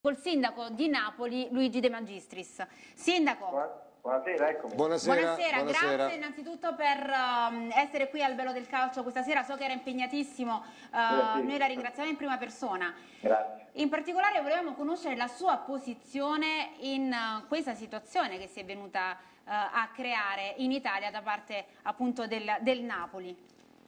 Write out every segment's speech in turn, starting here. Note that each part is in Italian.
col sindaco di Napoli Luigi De Magistris. Sindaco. Buonasera, eccomi. Buonasera, grazie innanzitutto per essere qui al Velo del Calcio questa sera, so che era impegnatissimo, noi la ringraziamo in prima persona. Grazie. In particolare volevamo conoscere la sua posizione in questa situazione che si è venuta a creare in Italia da parte appunto del Napoli.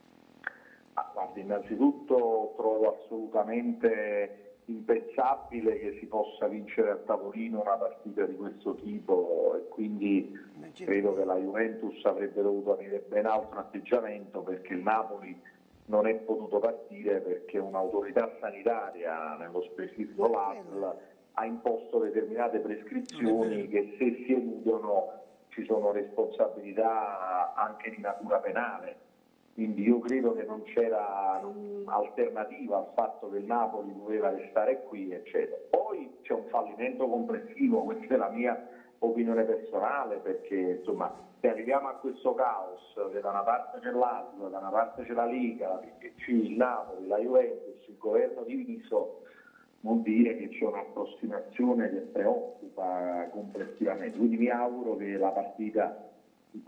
Guardi, innanzitutto trovo assolutamente impensabile che si possa vincere a tavolino una partita di questo tipo e quindi credo che la Juventus avrebbe dovuto avere ben altro atteggiamento, perché il Napoli non è potuto partire perché un'autorità sanitaria, nello specifico l'ASL, ha imposto determinate prescrizioni che se si eludono ci sono responsabilità anche di natura penale. Quindi io credo che non c'era alternativa al fatto che il Napoli doveva restare qui, eccetera. Poi c'è un fallimento complessivo, questa è la mia opinione personale, perché insomma se arriviamo a questo caos, che da una parte c'è l'ASL, da una parte c'è la Liga, la PPC, il Napoli, la Juventus, il governo diviso, vuol dire che c'è un'approssimazione che preoccupa complessivamente. Quindi mi auguro che la partita si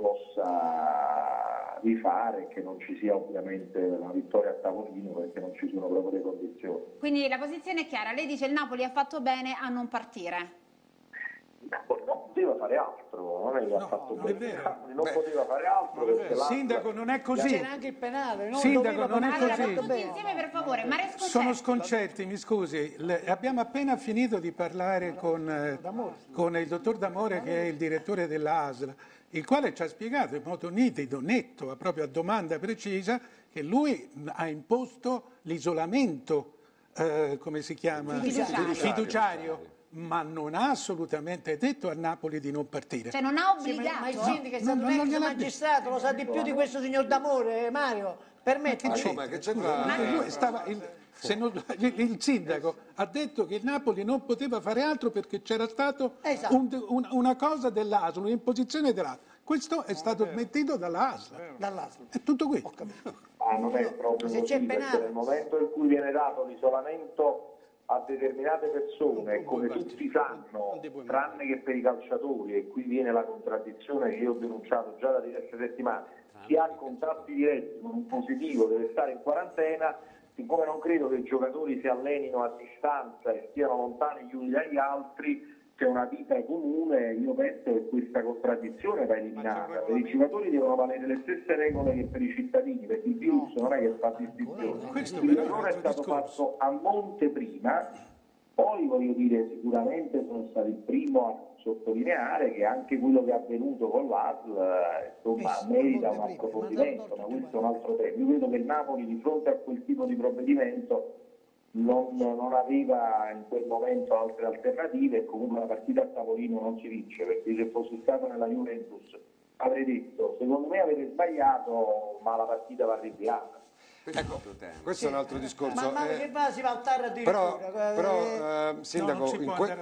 possa rifare e che non ci sia ovviamente una vittoria a tavolino, perché non ci sono proprio le condizioni. Quindi la posizione è chiara, lei dice il Napoli ha fatto bene a non partire. Il Napoli non poteva fare altro, non è che ha fatto bene, non poteva fare altro perché Sindaco, non è così. C'era anche il penale, no? Sindaco, non è Allora, così. tutti insieme per favore, Maresco Sono sconcerti, mi scusi. Abbiamo appena finito di parlare con il dottor D'Amore, che è il direttore dell'ASL, il quale ci ha spiegato in modo nitido, netto, proprio a domanda precisa, che lui ha imposto l'isolamento, come si chiama? Fiduciario. Ma non ha assolutamente detto a Napoli di non partire. Cioè non ha obbligato. Ma il sindaco è stato un ex magistrato, lo sa di più di questo signor D'Amore, Mario. Permetti. Il sindaco ha detto che il Napoli non poteva fare altro perché c'era stato una cosa dell'ASL, un'imposizione dell'ASL. Questo è stato smentito dall'ASL. È tutto qui. Ma non è proprio così, perché nel momento in cui viene dato l'isolamento a determinate persone, come tutti sanno, tranne che per i calciatori, e qui viene la contraddizione che io ho denunciato già da diverse settimane, chi ha contatti diretti con un positivo deve stare in quarantena. Siccome non credo che i giocatori si allenino a distanza e stiano lontani gli uni dagli altri, c'è una vita comune, io penso che questa contraddizione va eliminata. Per i giocatori devono valere le stesse regole che per i cittadini, perché il virus non è che fa distinzione. Il errore è stato fatto a monte prima, poi voglio dire sicuramente sono stato il primo a sottolineare che anche quello che è avvenuto con l'ASL insomma merita un approfondimento, ma questo è un altro tema. Io credo che il Napoli di fronte a quel tipo di provvedimento non aveva in quel momento altre alternative e comunque la partita a tavolino non si vince, perché se fossi stato nella Juventus avrei detto secondo me avete sbagliato ma la partita va rinviata. Ecco, questo è un altro discorso. Ma che va, si va al TAR addirittura? Però Sindaco,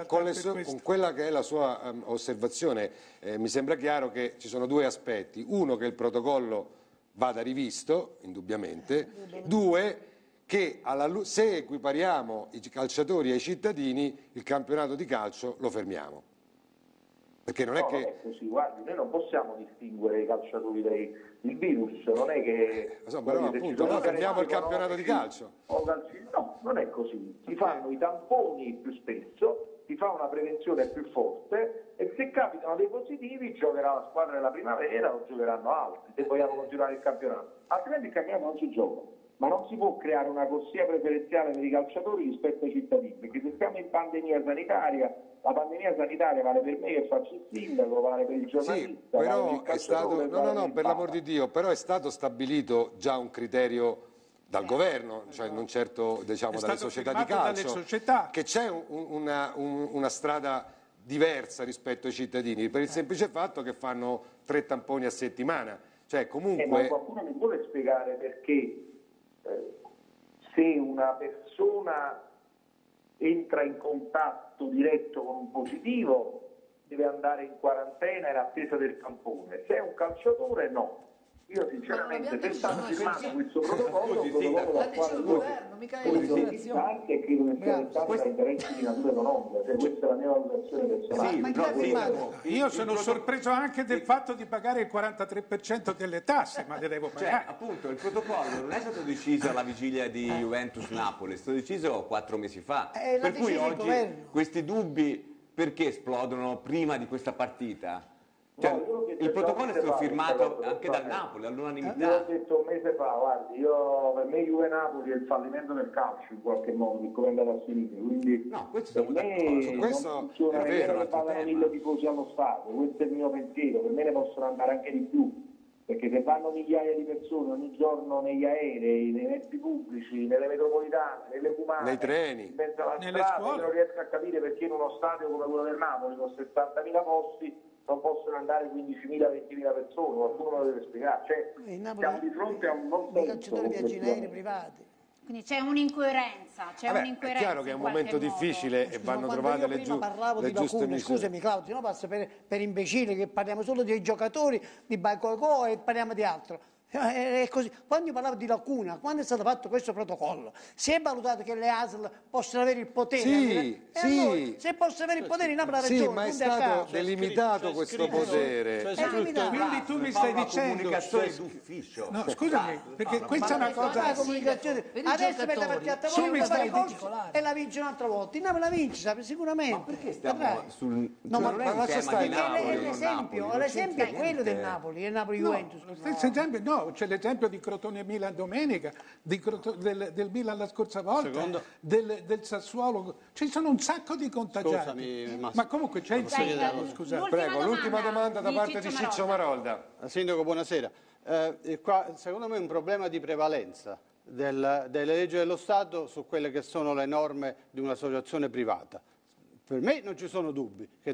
con quella che è la sua osservazione, mi sembra chiaro che ci sono due aspetti. Uno, che il protocollo vada rivisto, indubbiamente. Due, che se equipariamo i calciatori ai cittadini, il campionato di calcio lo fermiamo. Perché non è che... Non è così, guardi, noi non possiamo distinguere i calciatori il virus, non è che... però appunto noi fermiamo il campionato di calcio. No, non è così, si fanno i tamponi più spesso, si fa una prevenzione più forte e se capitano dei positivi giocherà la squadra della primavera o giocheranno altri, se vogliamo continuare il campionato. Altrimenti il campionato non si gioca. Ma non si può creare una corsia preferenziale per i calciatori rispetto ai cittadini, perché se siamo in pandemia sanitaria, la pandemia sanitaria vale per me che faccio il sindaco, vale per il giornalista. Sì, però è stato, no, per l'amor di Dio, però è stato stabilito già un criterio dal governo, cioè non certo diciamo dalle società di calcio, che c'è una strada diversa rispetto ai cittadini, per il semplice fatto che fanno 3 tamponi a settimana. Cioè comunque... ma qualcuno mi vuole spiegare perché se una persona entra in contatto diretto con un positivo deve andare in quarantena in attesa del tampone, se è un calciatore no. Io sinceramente, se stanno firmando questo protocollo, il protocollo l'ha dal deciso quale il voi governo, mica credo l'amministrazione. che credo che sia dettato da interessi di natura economica, cioè questa è la mia valutazione personale. Ma chi l'ha firmato? Io sono sorpreso anche del fatto di pagare il 43% delle tasse, ma le devo Cioè, pagare. appunto, il protocollo non è stato deciso alla vigilia di Juventus-Napoli, è stato deciso 4 mesi fa. l'ha Per cui deciso il oggi governo. questi dubbi perché esplodono prima di questa partita? Cioè, No, il protocollo è stato firmato cosa, anche dal Napoli Io all'unanimità. ho detto un mese fa, guardi, per me Juve-Napoli è il fallimento del calcio in qualche modo, per come è andato a finire, quindi No, questo per siamo me d'accordo. Su non questo funziona è vero, nemmeno un che altro vadano tema. 1000 tifosi allo stadio, questo è il mio pensiero, per me ne possono andare anche di più, perché se vanno migliaia di persone ogni giorno negli aerei, nei mezzi pubblici, nelle metropolitane, nelle cumane, Nei treni, in mezzo alla nelle strada, scuole. io non riesco a capire perché in uno stadio come quello del Napoli con 60.000 posti non possono andare 15.000, 20.000 persone, qualcuno me lo deve spiegare. Cioè, Il Napoli- siamo di fronte a un non I senso calciatori viaggi in aerei complessivamente. privati. Quindi c'è un'incoerenza, è chiaro che è un momento difficile e Scusa, vanno quando trovate io le, prima parlavo di giuste lacune, misure. scusami Claudio, no passa per imbecilli che parliamo solo dei giocatori, di Baikoko e parliamo di altro. È così. Quando io parlavo di lacuna, quando è stato fatto questo protocollo, si è valutato che le ASL possono avere il potere. Sì, e sì. allora, se possono avere il potere, in Napoli ha ragione. Sì, ma è punto a stato caso. delimitato questo potere. Quindi tu mi stai dicendo... Comunicazione d'ufficio. No, scusami, perché questa è una cosa... La comunicazione. per i Adesso per la giocatori, partita a su Tavolo mi fa stai i corsi particolari. e la vince un'altra volta. Il Napoli la vince, sape, sicuramente. Ma perché stiamo Vedrai. sul... No, cioè, ma non è un lascia tema stare di il Napoli, Napoli, non l'esempio Napoli, l'esempio è non quello del c'entra Napoli, il Napoli-Juventus. Lo stesso esempio, no, c'è l'esempio di Crotone-Milan domenica, del Milan la scorsa volta, del Sassuolo, ci sono un sacco di contagiati. Scusami, Ma comunque c'è il sindaco, scusate. Prego, l'ultima domanda da parte di Ciccio Ciccio Marolda. Sindaco, buonasera. Qua, secondo me è un problema di prevalenza delle leggi dello Stato su quelle che sono le norme di un'associazione privata. Per me non ci sono dubbi che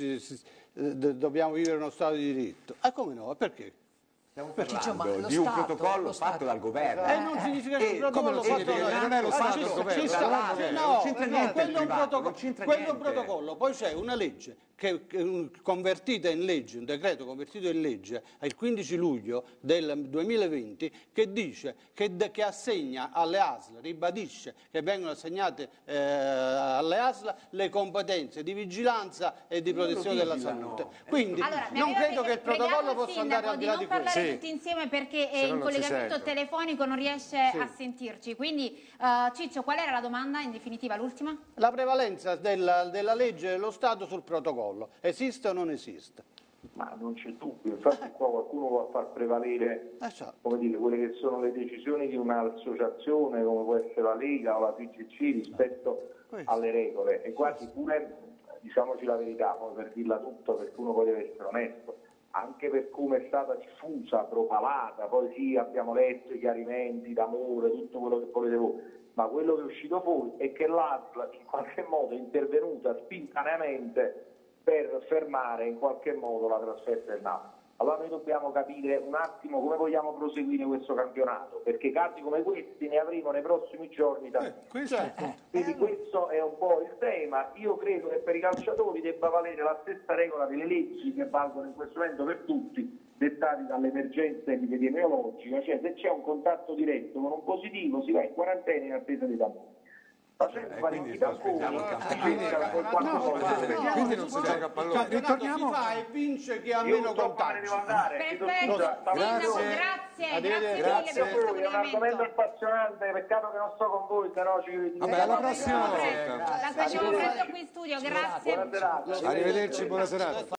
dobbiamo vivere uno Stato di diritto. Ah, come no? Perché? Stiamo Ciccio, ma parlando lo di un Stato- protocollo lo Stato- fatto dal governo. Non significa che il come protocollo non fatto significa? Non è lo Stato, il governo, ci è sta. la non c'entra No, niente il quello è un privato, protocollo. non c'entra Quello è un niente. protocollo, poi c'è una legge che convertita in legge, un decreto convertito in legge il 15 luglio del 2020 che dice che assegna alle ASL, ribadisce che vengono assegnate alle ASL le competenze di vigilanza e di protezione della salute. Quindi Allora, mi non aveva credo che il pregato protocollo il possa andare sindaco al di là non di questo. parlare Sì. tutti insieme perché Se no in non si collegamento sente. telefonico non riesce a sentirci. Quindi Ciccio, qual era la domanda in definitiva, l'ultima? La prevalenza della legge dello Stato sul protocollo, esiste o non esiste? Ma non c'è dubbio, infatti qua qualcuno vuole far prevalere come dire, quelle che sono le decisioni di un'associazione come può essere la Lega o la PGC rispetto alle regole e quasi pure, diciamoci la verità, come per dirla tutta perché uno poi deve essere onesto, anche per come è stata diffusa, propalata, poi sì abbiamo letto i chiarimenti d'amore, tutto quello che volete voi, ma quello che è uscito fuori è che l'ASL in qualche modo è intervenuta spintaneamente per fermare in qualche modo la trasferta del Napoli. Allora noi dobbiamo capire un attimo come vogliamo proseguire questo campionato, perché casi come questi ne avremo nei prossimi giorni tanti. Questo è il punto. Quindi questo è un po' il tema. Io credo che per i calciatori debba valere la stessa regola delle leggi che valgono in questo momento per tutti, dettati dall'emergenza epidemiologica, cioè se c'è un contatto diretto con un positivo si va in quarantena in attesa dei tamponi. Quindi sospendiamo il campionato. Quindi non si gioca a pallone. Ritorniamo. Si fa e vince chi ha Io meno non so quale contagi. devo andare. Perfetto, sindaco, grazie Arrivederci. mille per questo È un argomento collegamento. appassionante, peccato che non sto con voi, se no ci Vabbè, alla prossima volta. La facciamo presto qui in studio, grazie. Buona serata. Arrivederci, buona serata.